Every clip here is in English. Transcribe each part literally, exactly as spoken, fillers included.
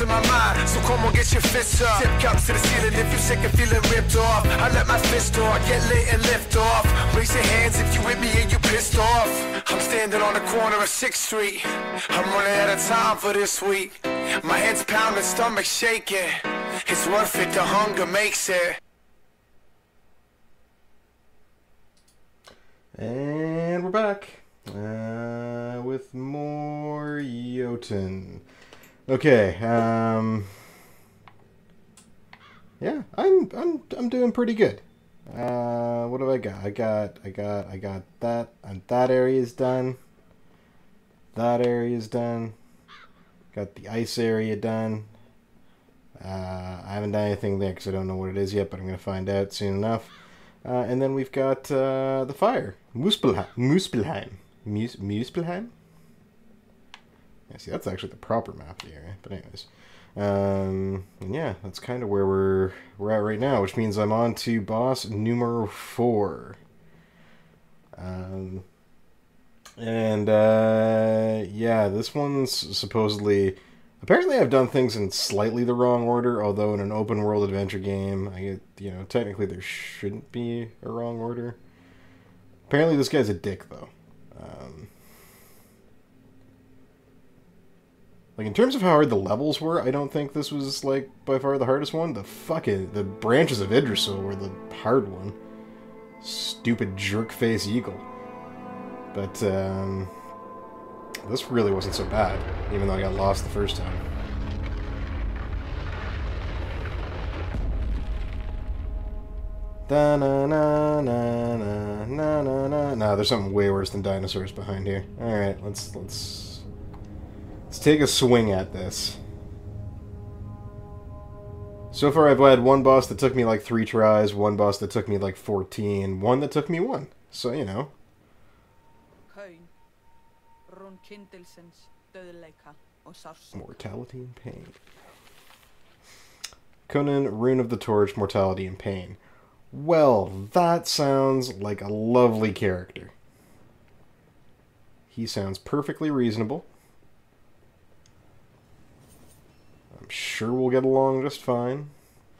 my mind, so come on, get your fists up. Tip cups to the ceiling if you're sick and feeling ripped off. I let my fist off, get lit and lift off. Raise your hands if you with me and you pissed off. I'm standing on the corner of sixth street. I'm running out of time for this week. My head's pounding, stomach shaking. It's worth it, the hunger makes it. And we're back uh, with more Jotun. Okay, um, yeah, I'm I'm I'm doing pretty good. Uh, what have I got? I got I got I got that and that area is done. That area is done. Got the ice area done. Uh, I haven't done anything there because I don't know what it is yet, but I'm gonna find out soon enough. Uh, and then we've got uh, the fire. Muspelheim. Muspelheim. Mus Muspelheim? Yeah, see, that's actually the proper map of the area. But anyways. Um, and yeah, that's kind of where we're, we're at right now, which means I'm on to boss numero four. Um, and, uh, yeah, this one's supposedly... Apparently I've done things in slightly the wrong order, although in an open world adventure game, I get, you know, technically there shouldn't be a wrong order. Apparently this guy's a dick, though. Um, like, in terms of how hard the levels were, I don't think this was, like, by far the hardest one. The fucking, the branches of Idrisil were the hard one. Stupid jerk-face eagle. But, um... this really wasn't so bad, even though I got lost the first time. Da na na na na na na na. No, there's something way worse than dinosaurs behind here. All right, let's let's let's take a swing at this. So far, I've had one boss that took me like three tries, one boss that took me like fourteen, one that took me one. So you know. Mortality and pain. Kaunan, Rune of the Torch, Mortality and Pain. Well, that sounds like a lovely character. He sounds perfectly reasonable. I'm sure we'll get along just fine.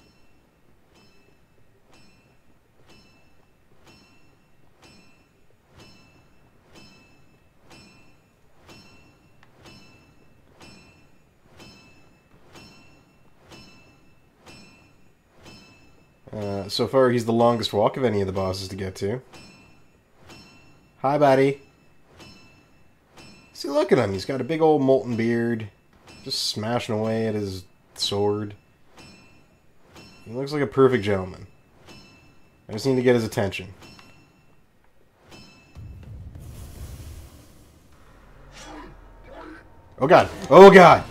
Uh, so far, he's the longest walk of any of the bosses to get to. Hi, buddy. See, look at him. He's got a big old molten beard. Just smashing away at his sword. He looks like a perfect gentleman. I just need to get his attention. Oh, God. Oh, God.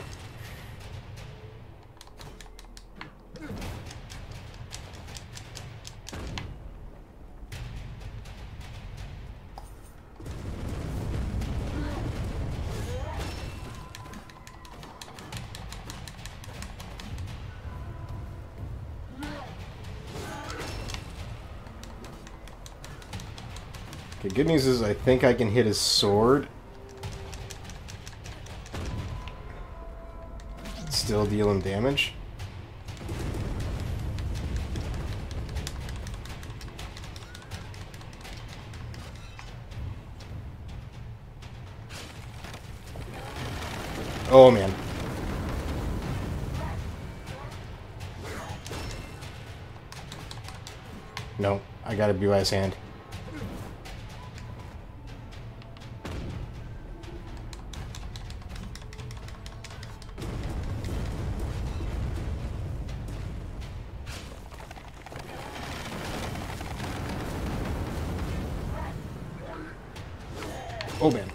Okay, good news is I think I can hit his sword. Still deal him damage. Oh, man. No, I gotta be by his hand. Oh, man.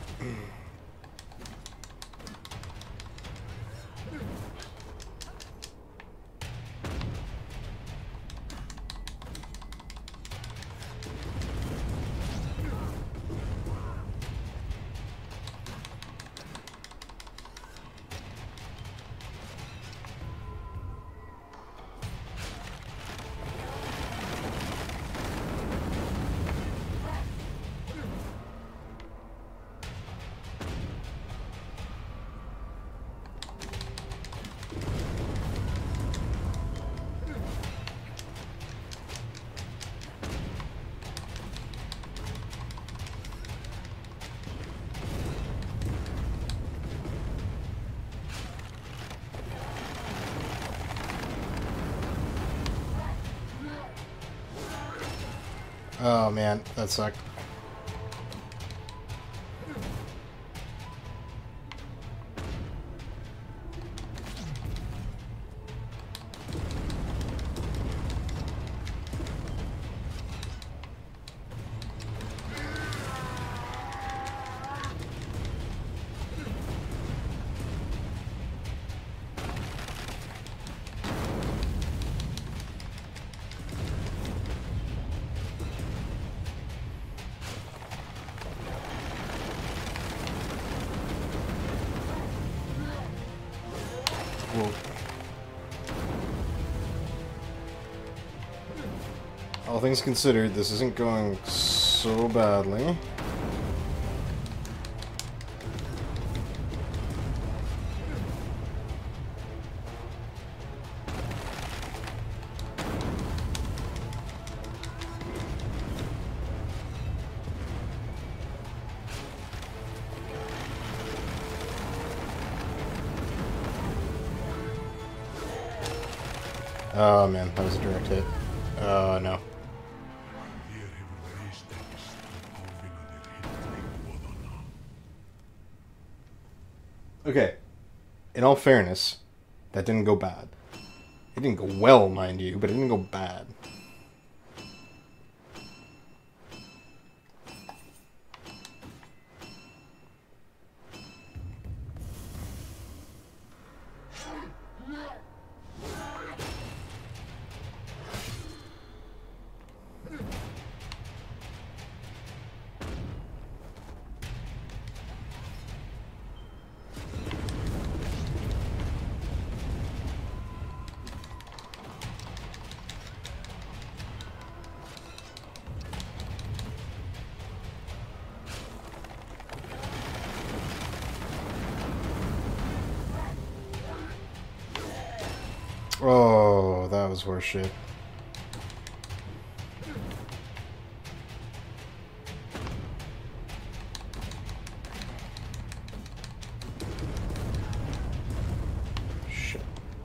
Oh man, that sucked. Whoa. All things considered, this isn't going so badly. Oh man, that was a direct hit. Oh no. Okay, in all fairness, that didn't go bad. It didn't go well, mind you, but it didn't go bad. Oh, that was horse shit. Shit.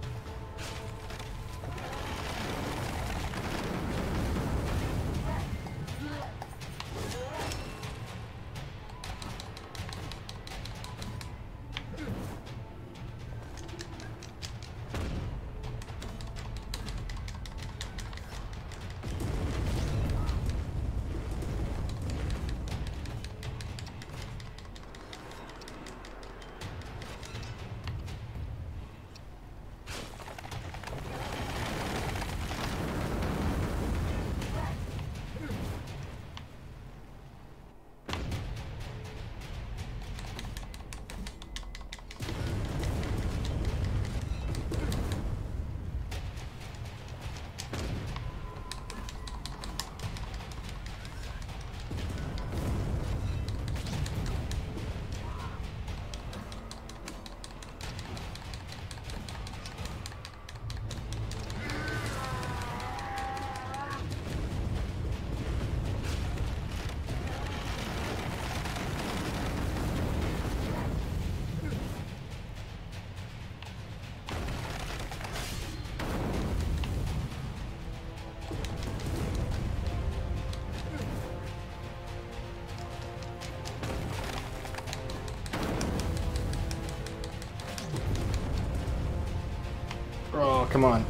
Oh, come on.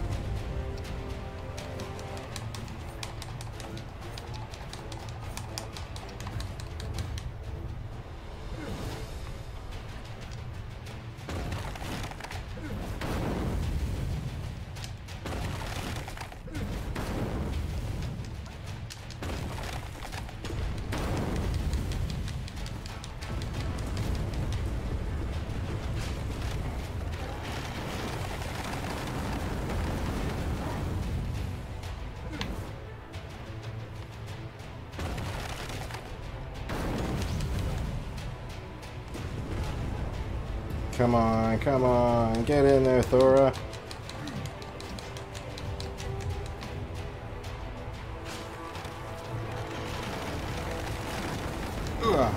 Come on, come on, get in there, Thora. Ugh.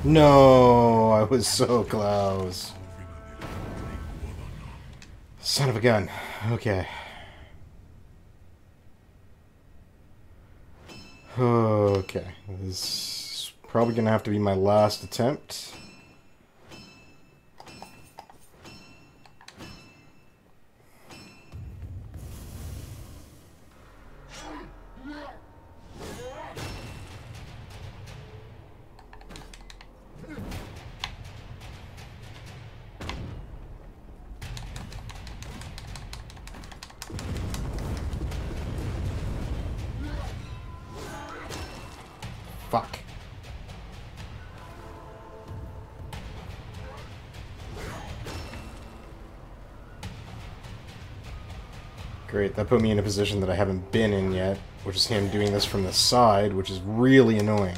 No, I was so close. Son of a gun. Okay. Okay. This is probably gonna have to be my last attempt. Fuck. Great, that put me in a position that I haven't been in yet, which is him doing this from the side, which is really annoying.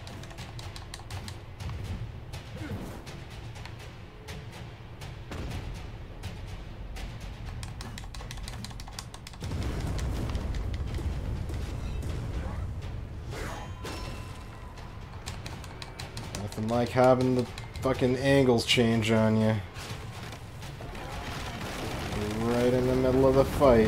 Nothing like having the fucking angles change on you. Right in the middle of the fight.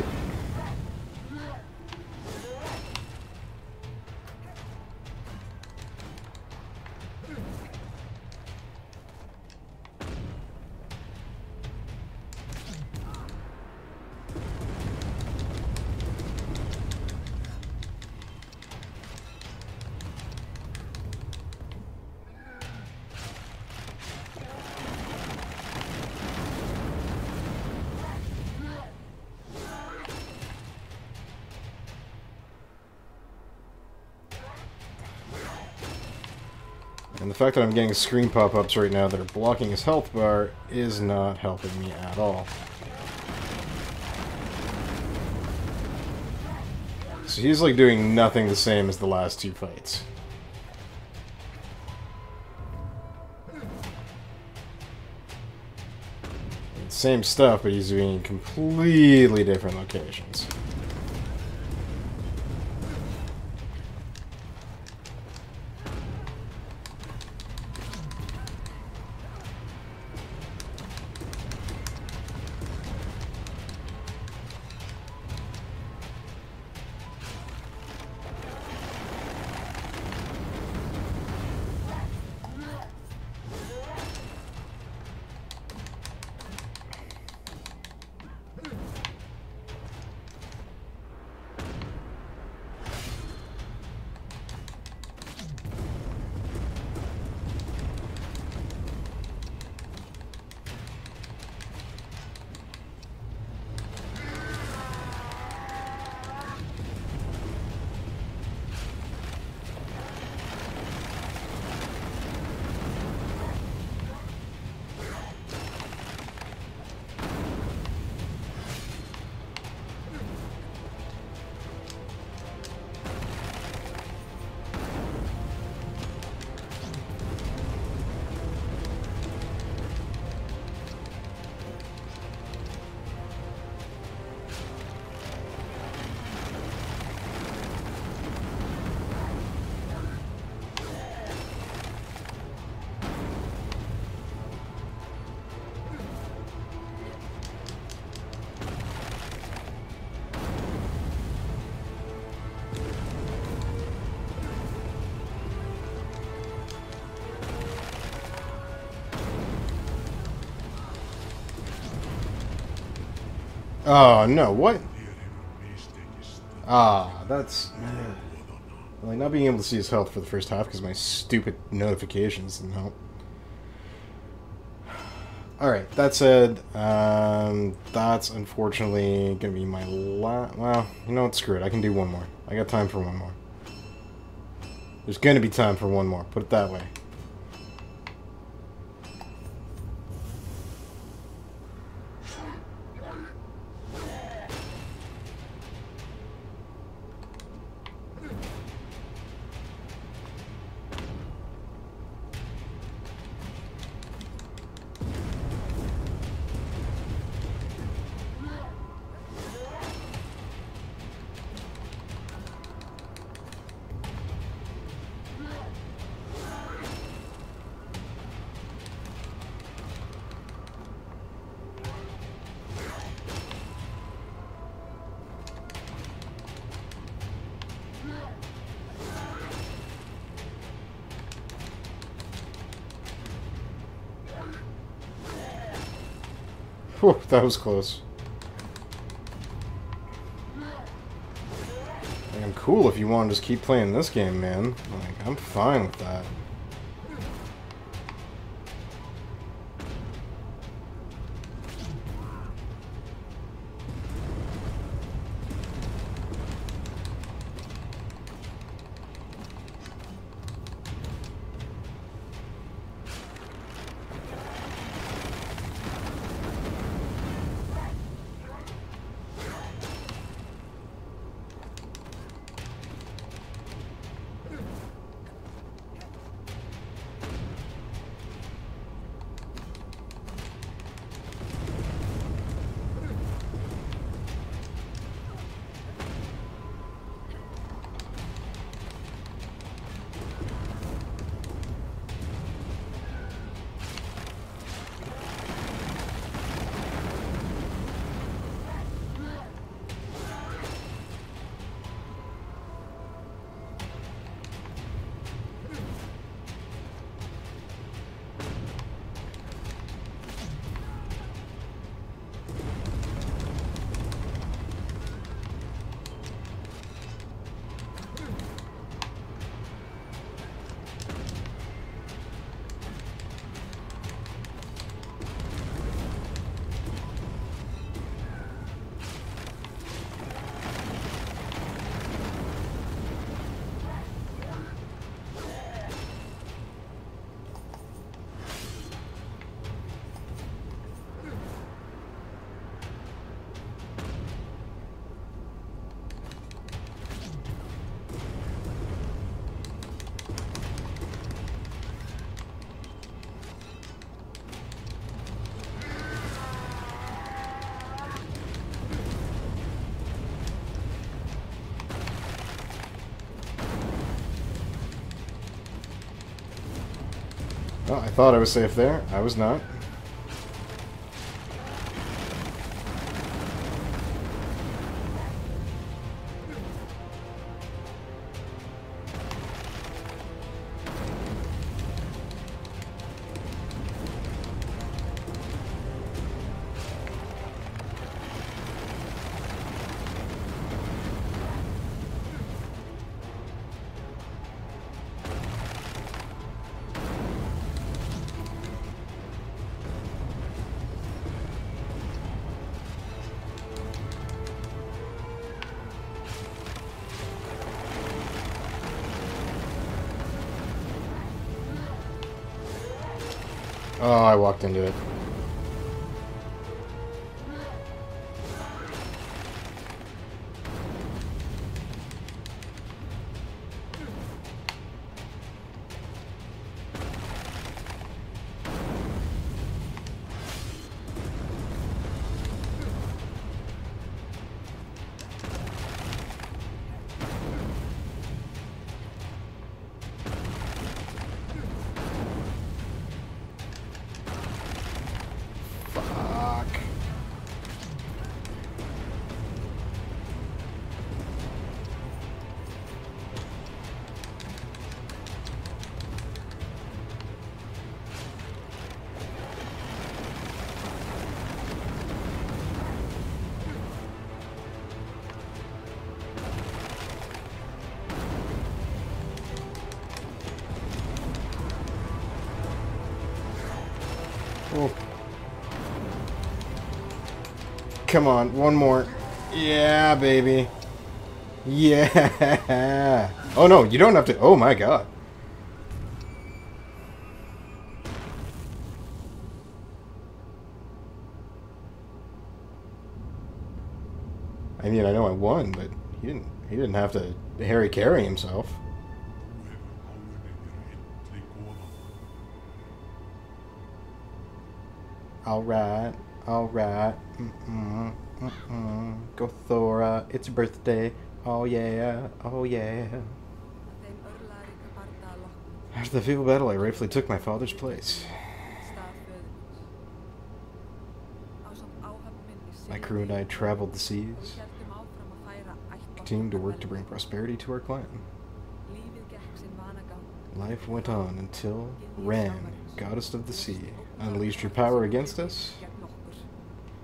And the fact that I'm getting screen pop-ups right now that are blocking his health bar is not helping me at all. So he's like doing nothing the same as the last two fights. Same stuff, but he's doing completely different locations. Oh, no, what? Ah, that's... Like, not being able to see his health for the first half because my stupid notifications didn't help. Alright, that said, um, that's unfortunately going to be my last... Well, you know what, screw it, I can do one more. I got time for one more. There's going to be time for one more, put it that way. Whew, that was close. Like, I'm cool if you want to just keep playing this game, man. Like, I'm fine with that. Oh, I thought I was safe there. I was not. Oh, I walked into it. Oh. Come on, one more. Yeah, baby. Yeah. Oh no, you don't have to. Oh my god. I mean, I know I won, but he didn't. He didn't have to Harry carry himself. All right, all right. Mm-mm, mm-mm. Go Thora, it's your birthday. Oh yeah, oh yeah. After the feeble battle, I rightfully took my father's place. My crew and I traveled the seas, continuing to work to bring prosperity to our clan. Life went on until Ran, goddess of the sea, unleashed her power against us.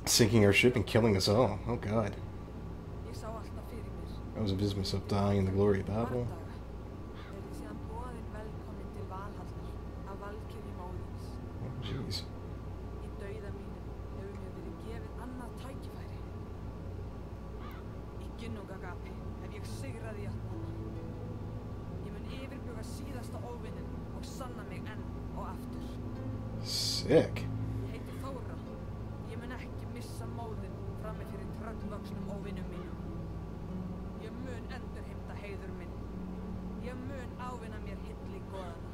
sinking our ship and killing us all. Oh god. Ég sá alltaf fyrir mér. I was a business of dying in the glory of battle. Bardaga. Verið síðan boðin velkomin til Valhallar af Valkyrjum Óðins. Oh, jeez. Í dauða mínum hefur mér verið gefið annað tækifæri. Í Ginnungagapi hef ég sigrað Jötnana. Ég mun yfirbuga síðasta óvinnin og sanna mig enn og aftur. Sick. Ég heiti Þóra. Ég mun ekki missa móðinn frammi fyrir tröllvöxnum óvinnum mínum. Ég mun endurheimta heiður minn. Ég mun ávinna mér hilli goðana.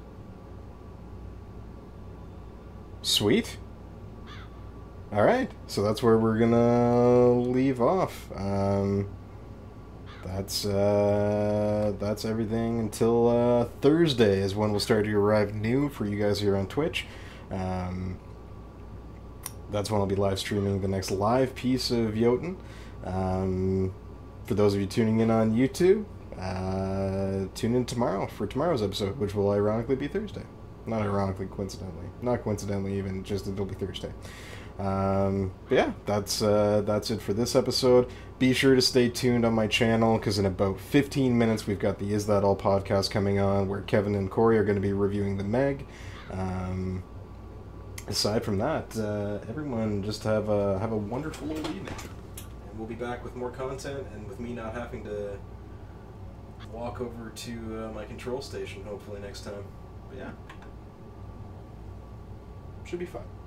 Sweet. All right, so that's where we're gonna leave off. Um, that's uh, that's everything until uh, Thursday is when we'll start to arrive new for you guys here on Twitch. Um, that's when I'll be live streaming the next live piece of Jotun. Um, for those of you tuning in on YouTube, uh, tune in tomorrow for tomorrow's episode, which will ironically be Thursday. Not ironically, coincidentally. Not coincidentally even, just it'll be Thursday. Um, but yeah, that's uh, that's it for this episode. Be sure to stay tuned on my channel, because in about fifteen minutes we've got the Is That All podcast coming on, where Kevin and Corey are going to be reviewing the Meg. Um, aside from that, uh, everyone just have a, have a wonderful old evening. And we'll be back with more content, and with me not having to walk over to uh, my control station hopefully next time. But yeah. Should be fun.